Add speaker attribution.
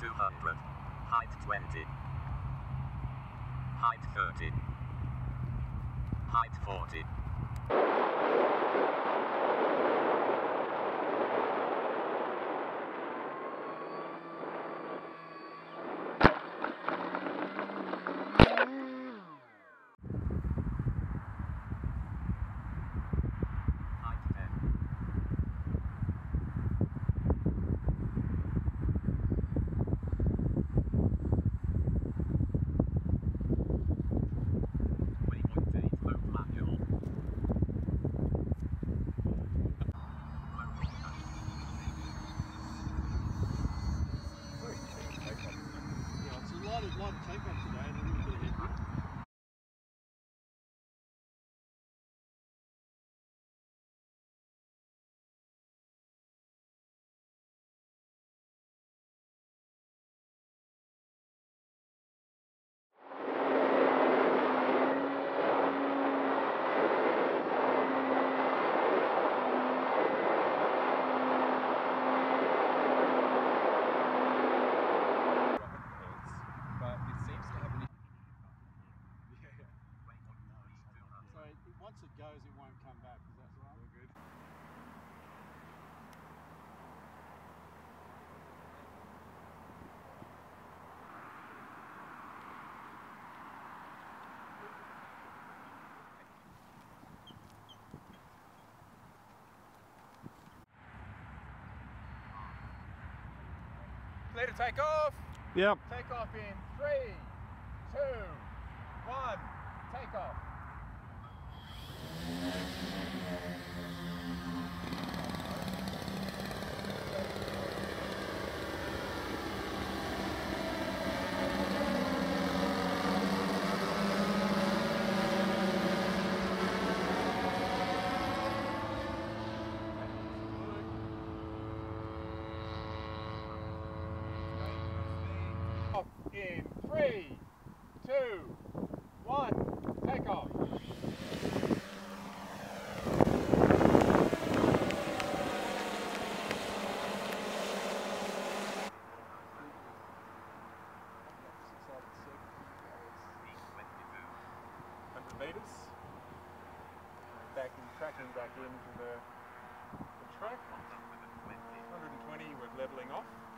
Speaker 1: 200. Height 20. Height 30. Height 40.
Speaker 2: A lot of takeoff today and a little bit of headwind. Once it goes, it won't come back. Is that right? All good.
Speaker 3: Clear to take off.
Speaker 4: Yep.
Speaker 3: Take off in 3, 2, 1. Take off. Off in 3, 2, 1. Take off. Meters. Tracking back into the track. 120, we're levelling off.